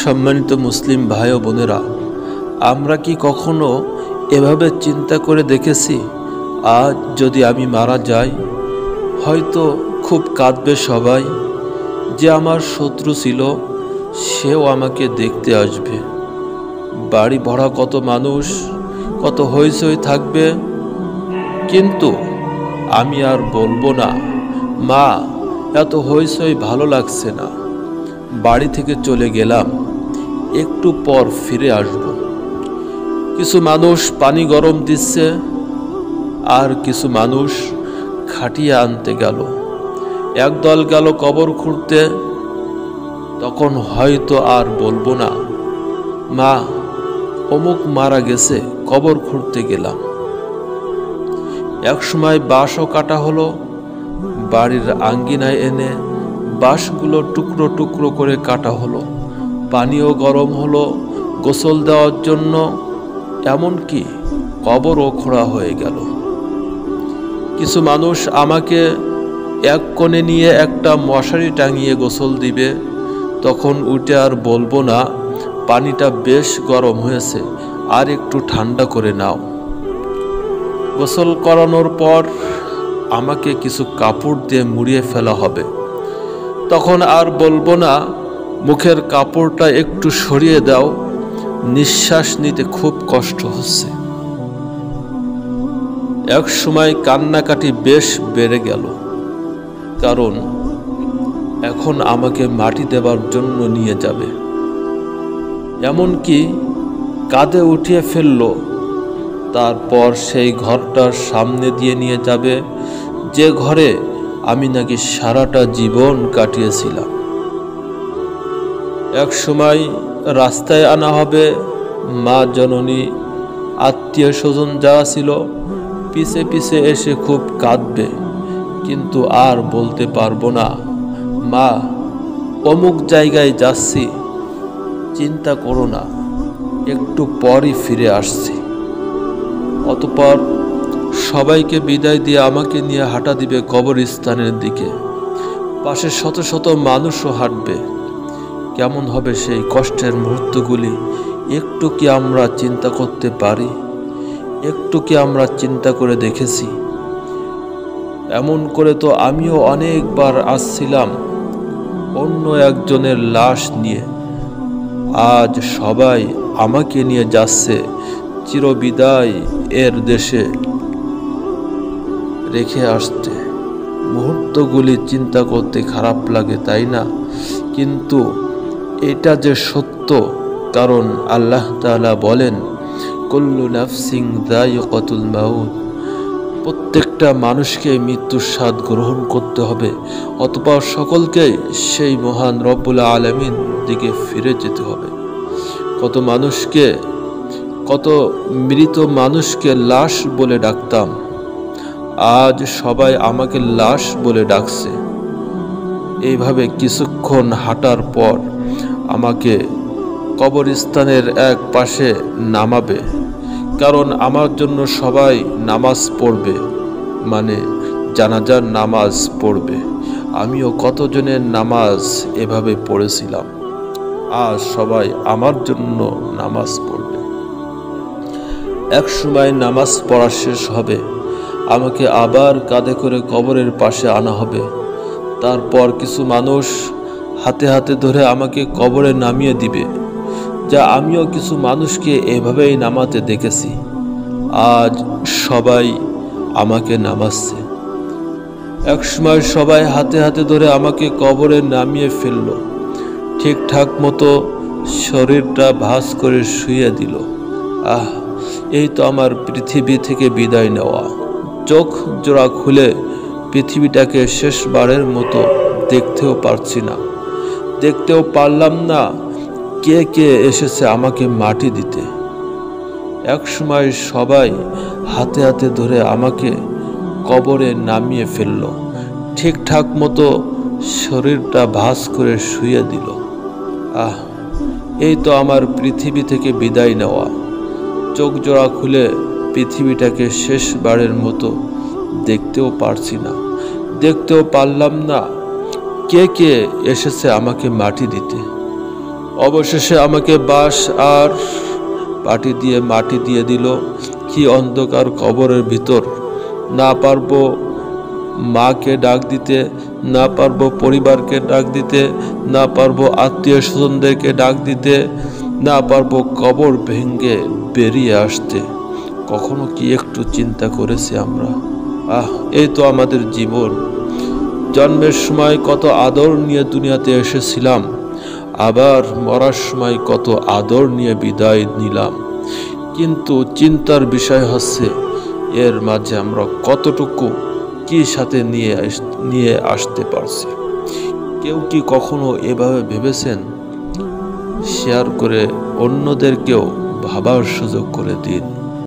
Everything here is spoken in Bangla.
সম্মানিত মুসলিম ভাই ও বোনেরা, আমরা কি কখনো এভাবে চিন্তা করে দেখেছি আজ যদি আমি মারা যাই, হয়তো খুব কাঁদবে সবাই। যে আমার শত্রু ছিল সেও আমাকে দেখতে আসবে। বাড়ি ভরা কত মানুষ, কত হইচই থাকবে, কিন্তু আমি আর বলবো না, মা এত হইচই ভালো লাগছে না, বাড়ি থেকে চলে গেলাম, একটু পর ফিরে আসব। কিছু মানুষ পানি গরম দিচ্ছে, আর কিছু মানুষ খাটিয়ে আনতে গেল। একদল গেল কবর খুঁড়তে, তখন হয়তো আর বলবো না, মা অমুক মারা গেছে, কবর খুঁড়তে গেলাম। এক সময় বাঁশও কাটা হলো, বাড়ির আঙ্গিনায় এনে বাঁশগুলো টুকরো টুকরো করে কাটা হলো, পানিও গরম হলো গোসল দেওয়ার জন্য, এমনকি কবরও খোঁড়া হয়ে গেল। কিছু মানুষ আমাকে এক কোণে নিয়ে একটা মশারি টাঙিয়ে গোসল দিবে, তখন উঠে আর বলবো না, পানিটা বেশ গরম হয়েছে, আর একটু ঠান্ডা করে নাও। গোসল করানোর পর আমাকে কিছু কাপড় দিয়ে মুড়িয়ে ফেলা হবে, তখন আর বলবো না, মুখের কাপড়টা একটু সরিয়ে দাও, নিঃশ্বাস নিতে খুব কষ্ট হচ্ছে। এক সময় কান্নাকাটি বেশ বেড়ে গেল, কারণ এখন আমাকে মাটি দেবার জন্য নিয়ে যাবে। এমনকি কাঁধে উঠিয়ে ফেললো, তারপর সেই ঘরটার সামনে দিয়ে নিয়ে যাবে, যে ঘরে আমি নাকি সারাটা জীবন কাটিয়েছিলাম। এক সময় রাস্তায় আনা হবে, মা জননী, আত্মীয় স্বজন যারা ছিল পিছে পিছে এসে খুব কাঁদবে, কিন্তু আর বলতে পারবো না, মা অমুক জায়গায় যাচ্ছি, চিন্তা করো না, একটু পরই ফিরে আসছি। অতঃপর সবাইকে বিদায় দিয়ে আমাকে নিয়ে হাঁটা দিবে কবরস্থানের দিকে। পাশে শত শত মানুষও হাঁটবে। কেমন হবে সেই কষ্টের মুহূর্তগুলি, একটু কি আমরা চিন্তা করতে পারি? একটু কি আমরা চিন্তা করে দেখেছি? এমন করে তো আমিও অনেকবার আসছিলাম অন্য একজনের লাশ নিয়ে। আজ সবাই আমাকে নিয়ে যাচ্ছে চিরবিদায় এর দেশে রেখে আসতে। মুহূর্তগুলি চিন্তা করতে খারাপ লাগে, তাই না? কিন্তু এটা যে সত্য, কারণ আল্লাহ তাআলা বলেন, কুল্লু নাফসিন যায়িকাতুল মাউত, প্রত্যেকটা মানুষকে মৃত্যুর স্বাদ গ্রহণ করতে হবে, অতঃপর সকলকে সেই মহান রব্বুল আলামিন দিকে ফিরে যেতে হবে। কত মৃত মানুষকে লাশ বলে ডাকতাম, আজ সবাই আমাকে লাশ বলে ডাকছে। এইভাবে কিছুক্ষণ হাঁটার পর আমাকে কবরস্থানের এক পাশে নামাবে, কারণ আমার জন্য সবাই নামাজ পড়বে, মানে জানাজার নামাজ পড়বে। আমিও কতজনের নামাজ এভাবে পড়েছিলাম, আজ সবাই আমার জন্য নামাজ পড়বে। এক সময় নামাজ পড়া শেষ হবে, আমাকে আবার কাঁধে করে কবরের পাশে আনা হবে। তারপর কিছু মানুষ হাতে হাতে ধরে আমাকে কবরে নামিয়ে দিবে, যা আমিও কিছু মানুষকে এভাবেই নামাতে দেখেছি। আজ সবাই আমাকে নামাচ্ছে। এক সময় সবাই হাতে হাতে ধরে আমাকে কবরে নামিয়ে ফেললো, ঠিকঠাক মতো শরীরটা ভাঁজ করে শুইয়ে দিল। এই তো আমার পৃথিবী থেকে বিদায় নেওয়া। চোখ জোড়া খুলে পৃথিবীটাকে শেষবারের মতো দেখতেও পারছি না, দেখতেও পারলাম না কে কে এসেছে আমাকে মাটি দিতে। এক সময় সবাই হাতে হাতে ধরে আমাকে কবরে নামিয়ে ফেলল, ঠিকঠাক মতো শরীরটা ভাঁজ করে শুইয়ে দিল। এই তো আমার পৃথিবী থেকে বিদায় নেওয়া। চোখ জোড়া খুলে পৃথিবীটাকে শেষবারের মতো দেখতেও পারছি না, দেখতেও পারলাম না কে কে এসেছে আমাকে মাটি দিতে। অবশেষে আমাকে বাঁশ আর পাটি দিয়ে মাটি দিয়ে দিল। কি অন্ধকার কবরের ভিতর! না পারবো মাকে ডাক দিতে, না পারবো পরিবারকে ডাক দিতে, না পারবো আত্মীয় স্বজনদেরকে ডাক দিতে, না পারবো কবর ভেঙে বেরিয়ে আসতে। কখনো কি একটু চিন্তা করেছি আমরা? এই তো আমাদের জীবন। জন্মের সময় কত আদর নিয়ে দুনিয়াতে এসেছিলাম, আবার মরার সময় কত আদর নিয়ে বিদায় নিলাম। কিন্তু চিন্তার বিষয় হচ্ছে এর মাঝে আমরা কতটুকু কি সাথে নিয়ে আসতে পারছি। কেউ কি কখনো এভাবে ভেবেছেন? শেয়ার করে অন্যদেরকেও ভাবার সুযোগ করে দিন।